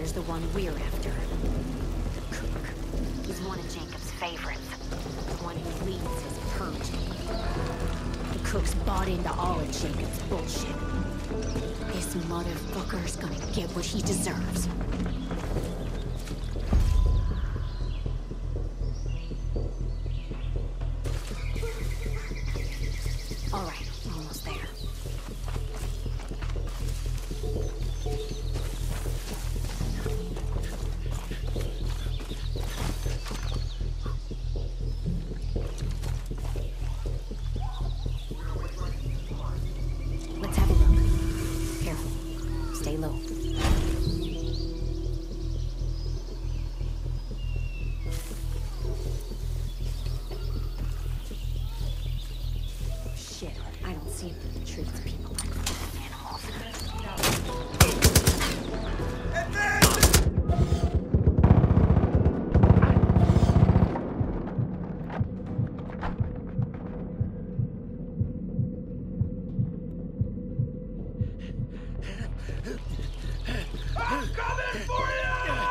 there's the one we're after. The Cook. He's one of Jacob's favorites. The one who leads his purging. The Cook's bought into all of Jacob's bullshit. This motherfucker's gonna get what he deserves. All right, we're almost there. Let's have a look. Careful. Stay low. Shit, I don't see it treats people like animals. I'm coming for you!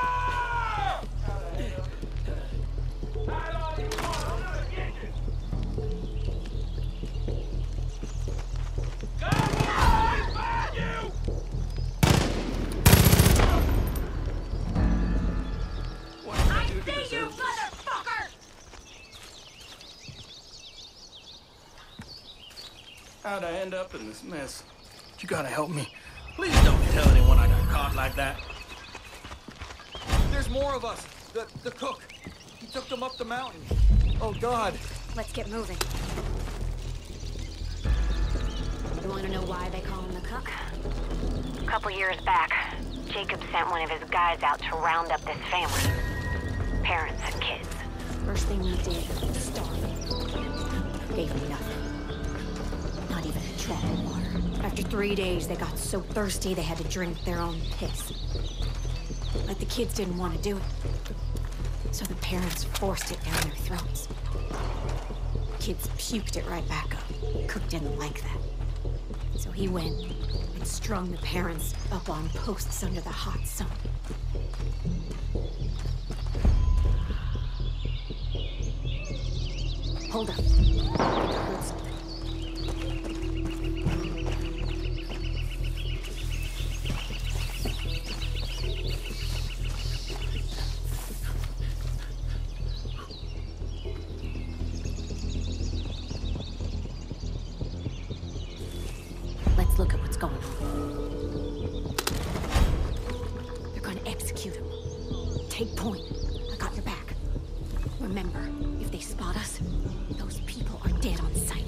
How'd I end up in this mess? You gotta help me. Please don't tell anyone I got caught like that. There's more of us. The Cook. He took them up the mountain. Oh, God. Let's get moving. You want to know why they call him the Cook? A couple years back, Jacob sent one of his guys out to round up this family. Parents and kids. First thing we did was starve them. Gave them nothing. Not even a drop of water. After 3 days, they got so thirsty they had to drink their own piss. But the kids didn't want to do it. So the parents forced it down their throats. Kids puked it right back up. Cook didn't like that. So he went and strung the parents up on posts under the hot sun. Hold up. I heard something. Let's look at what's going on. They're gonna execute him. Take point. I got your back. Remember, if they spot us, those people are dead on sight.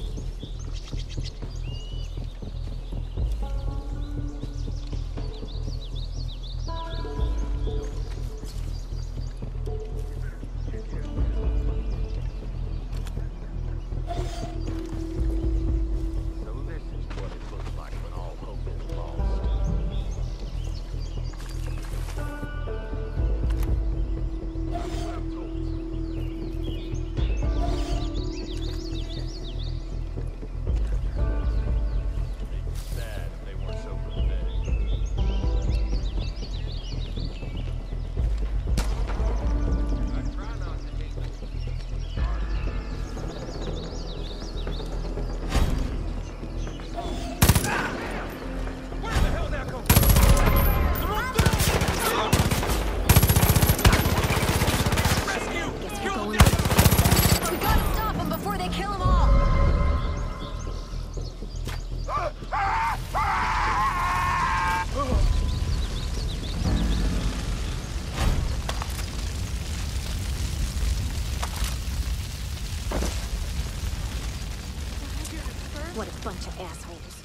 What a bunch of assholes.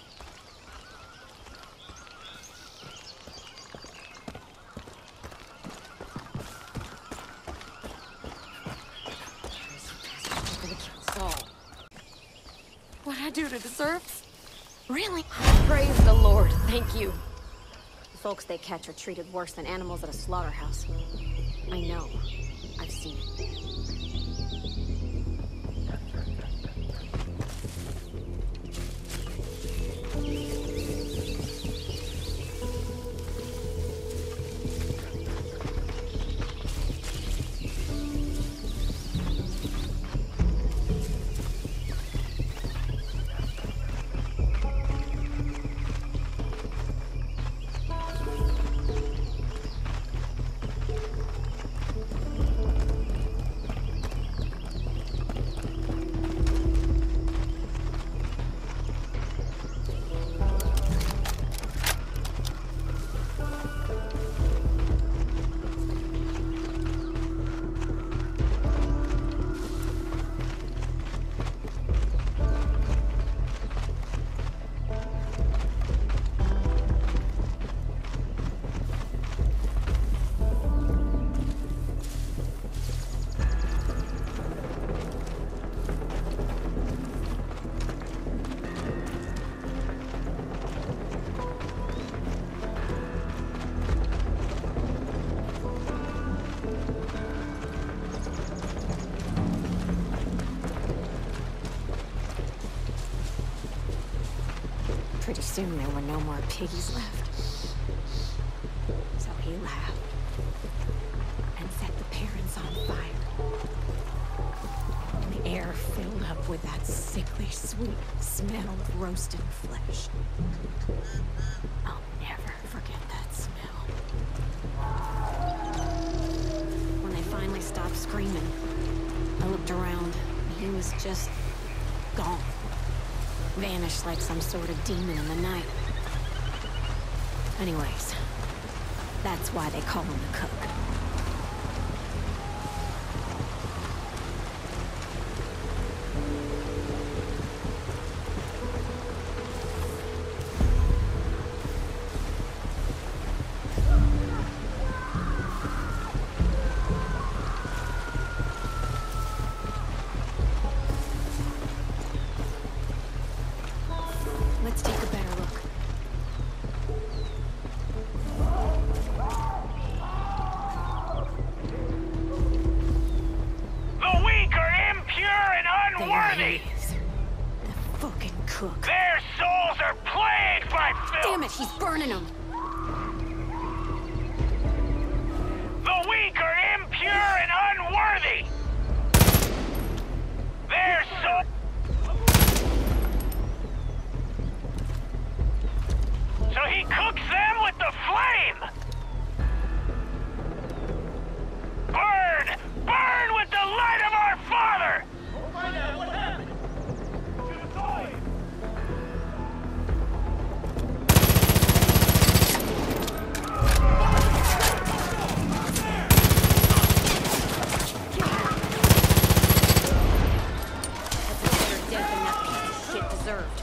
What'd I do to deserve this? Really? Praise the Lord, thank you. The folks they catch are treated worse than animals at a slaughterhouse. I know. I've seen it. soon there were no more piggies left. So he laughed and set the parents on fire. And the air filled up with that sickly sweet smell of roasted flesh. I'll never forget that smell. When they finally stopped screaming, I looked around and he was just gone. Vanished like some sort of demon in the night. Anyways, that's why they call him the Cook. Let's take a better look. The weak are impure and unworthy! There he is. The fucking Cook. Their souls are plagued by filth! Damn it, he's burning them! The weak are impure and unworthy! Their souls... So he cooks them with the flame! Burn! Burn with the light of our Father! What happened? That's a better death than that piece of shit deserved.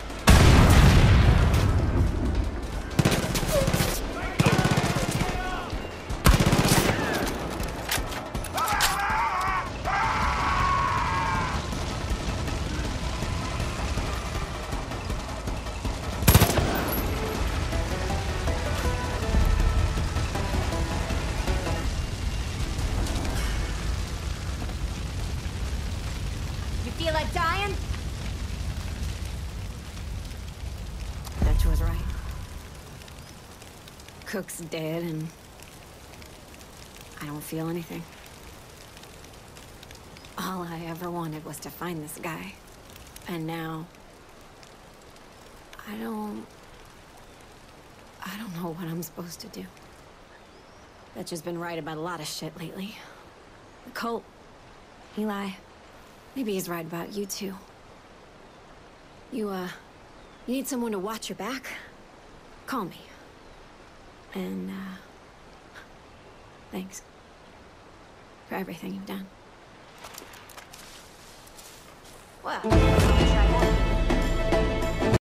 You feel like dying? Dutch was right. Cook's dead and I don't feel anything. All I ever wanted was to find this guy. And now I don't know what I'm supposed to do. Dutch has been right about a lot of shit lately. The cult, Eli. Maybe he's right about you, too. You need someone to watch your back? Call me. And, thanks. For everything you've done. Well...